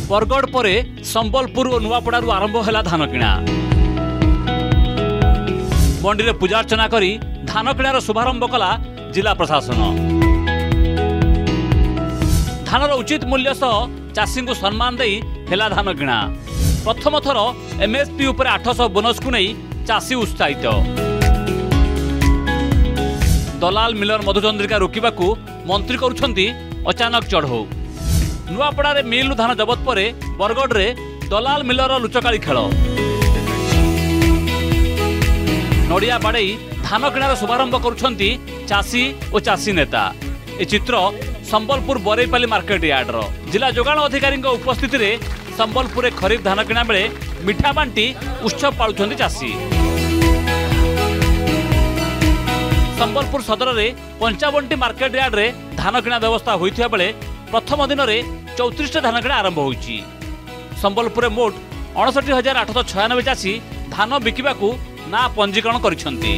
बरगढ़ पर संबलपुर और नुआपड़ारू आरंभ है धान किणा। मंडी में पूजार्चना करी धान किणार शुभारंभ कला जिला प्रशासन। धानर उचित मूल्य सह चाषी को सम्मान दे हेला धान किणा। प्रथम थर एमएसपी उपर 800 बोनस को नहीं चाषी उत्साहित। दलाल मिलर मधुचंद्रिका रोकवा मंत्री करुछंती अचानक चढ़ऊ। नुआपड़ा मिल धान जबत पर बरगढ़ में दलाल मिलर लुचकाड़ी खेल। नड़िया बाड़े धान किणार शुभारंभ करुछंती चाषी और चाषी नेता। ए चित्र संबलपुर बरईपाली मार्केट यार्डर। जिला जोगाण अधिकारी उपस्थित रे संबलपुर खरीफ धान किणा बेले मिठा बांटी उत्सव पालुछंती चाषी। संबलपुर सदर में 55टी मार्केट यार्ड रे धान किणा व्यवस्था होइथिया बेले प्रथम दिन में 34 धान किणा आरंभ होइछि। संबलपुर मोट 59,896 चाषी धान बिकिबा ना पंजीकरण करिसेंती।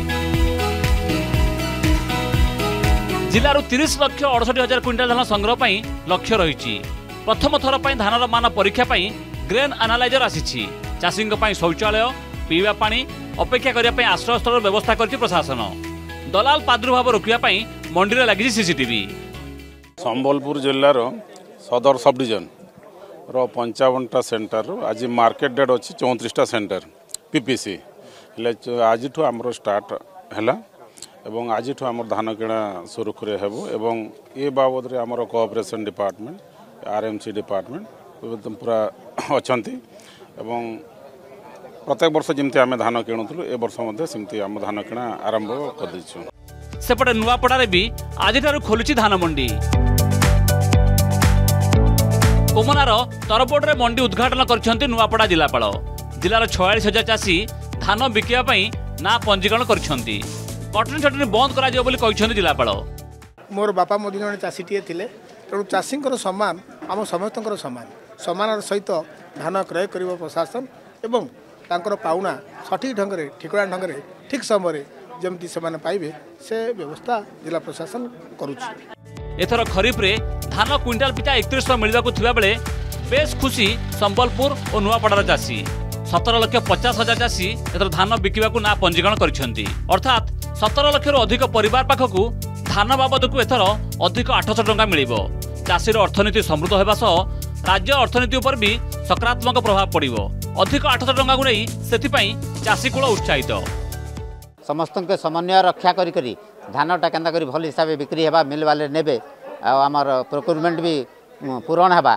जिलार 30,68,000 क्विंटाल धान संग्रह पई लक्ष्य रही। प्रथम थर पई धानर मान परीक्षा पई ग्रेन एनालाइजर आसीछि। चाषी शौचालय पीवा पानी अपेक्षा करिया पई आश्रय स्थल व्यवस्था करछि प्रशासन। दलाल प्रादुर्भाव रोकवा पई मंडी रे लागि सीसीटीवी। संबलपुर जिल्लार सदर सब डिविजन रो 55टा सेंटर आज मार्केट डेट अच्छी 34टा सेंटर पीपीसी आज आमर स्टार्ट है एवं आज आम धान किणा सुरुखुरे हेबो एवं ए बाबद आमर कोऑपरेशन डिपार्टमेंट आरएमसी डिपार्टमेंट पूरा अछंती एवं प्रत्येक वर्ष जमती आम धान किणुलु ए वर्ष सेमती आम धान किणा आरंभ कर देछु। सेपटे नुआपड़ा भी आज खोलुची धान मंडी। कोमनार तरबोड रे मंडी उद्घाटन करछंती नुआपड़ा जिलापाल। जिलार 46,000 चाषी धान बिकिया ना पंजीकरण करछंती। कटनी छटनी बंद करा जियो बोली कहिछंती जिलापाल। मोर बापा मोदी जने चाषीटीए थिले तेणु चाषींकर सम्मान आम समस्तंकर सम्मान सहित धान क्रय करिवो प्रशासन एवं तांकर पाउना सठिक ढंग रे ठिकरा ढंग रे ठीक समय जमती से पाइबे से व्यवस्था जिला प्रशासन करुछि। एथर खरीफ रे धान क्विंटाल पिछा 3100 मिलवाकू थिबा बेले बेस खुशी संबलपुर और नुआपड़ार चाषी। 17,50,000 चाषी एथर धान बिकिबाकू ना पंजीकरण करिसेंती। अर्थात 17 लाख अधिक परिवार पाखकू धान बाबद को एथर अधिक 800 टंका मिलिबो। चाषीर अर्थनीति समृद्ध हेबा सह राज्य अर्थनीति उपर भी सकारात्मक प्रभाव पड़िबो। अधिक 800 टंका को नहीं सेथिपई चाषी कुल उत्साहित। समस्त समन्वय रक्षा करी धानटा केन्ता करी भल हिसाब बिक्री हेबा मिल वाले नेबे आमर प्रोक्योरमेंट भी पूरण हेबा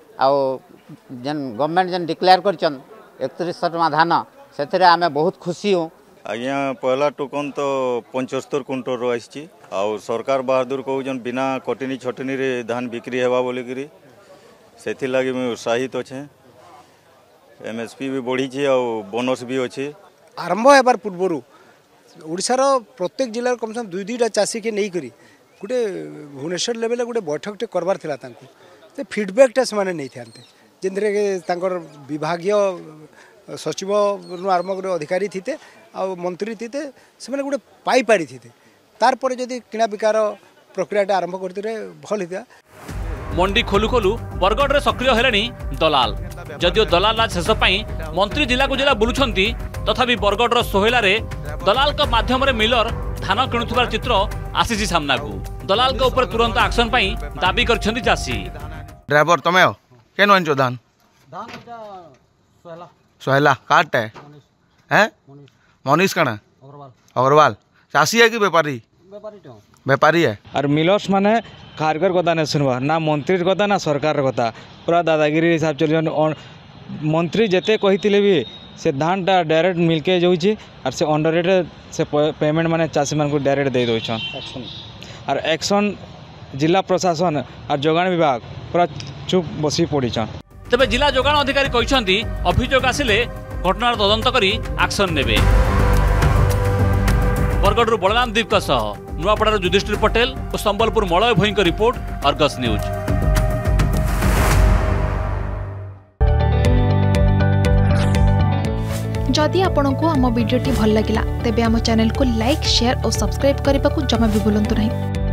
जेन गवर्नमेंट जेन डिक्लेयर करछन 3100 टका धान से आम बहुत खुशी हूँ। आज्ञा पहला टोकन तो 75 कुंटल रो आछि और सरकार बहादुर कहउजन बिना कटनी छटनी रे धान बिक्री हेबा बोलिकी से लगी मैं उत्साहित अच्छे। एमएसपी भी बढ़ी और बोनस भी अच्छे। आरंभ होबार पूर्वर ओडिशार प्रत्येक जिले कम से कम 2-2टा चाषी के नहीं करी गोटे भुवनेश्वर लेवल गोटे बैठकटे करबार थिला तांको ते फीडबैकटा से माने नहीं थांते जेंद्रे के तांकर विभागीय सचिव आरंभ कर अधिकारी थीते आ मंत्री थीते से माने गोटे पाई पारी थीते तार पर जदी किणा बिकार प्रक्रियाटा आरंभ करते भल हिता। मंडी खोलु खोलु बरगढ़ रे सक्रिय हेलेनी दलाल। जदियो दलाल राज शेष पाई मंत्री जिला को जिला बुलुछंती तथापि बरगढ़ सोहेला रे दलाल का माध्यम रे मिलर धान किणुथिबार चित्र आसीछि सामना को। दलाल के ऊपर तुरंत एक्शन पाई दाबी करछंती चाषी। ड्राइवर तमे हो केन वंचो धान सोहेला काट है मनीष कणा अग्रवाल चाषी है कि व्यापारी व्यापारी है। और मिलर्स माने खारकर कथा नहीं सुनवा ना मंत्री कथा ना सरकार कथा पूरा दादागिरी हिसाब चल मंत्री जेते कही भी से धानटा डायरेक्ट मिलके जाऊँगी और से अंडर रेट से पेमेंट माने चाषी मान को डायरेक्ट दे दौन और एक्शन जिला प्रशासन और जोगाण विभाग पूरा चुप बसी पड़ी। तेबे जिला जोगाण अधिकारी कहते अभियोग आसिले घटनार तदंत करी एक्शन नेबे। बरगढ़ बलराम दीप नुआपड़ार युधिष्ठिर पटेल और Sambalpur Malay Bhoi report Argus news. जदि आपंक आम भिडी भल लगा तेब आम चैनल को लाइक शेयर और सब्सक्राइब करने को जमा भी भूलु नहीं।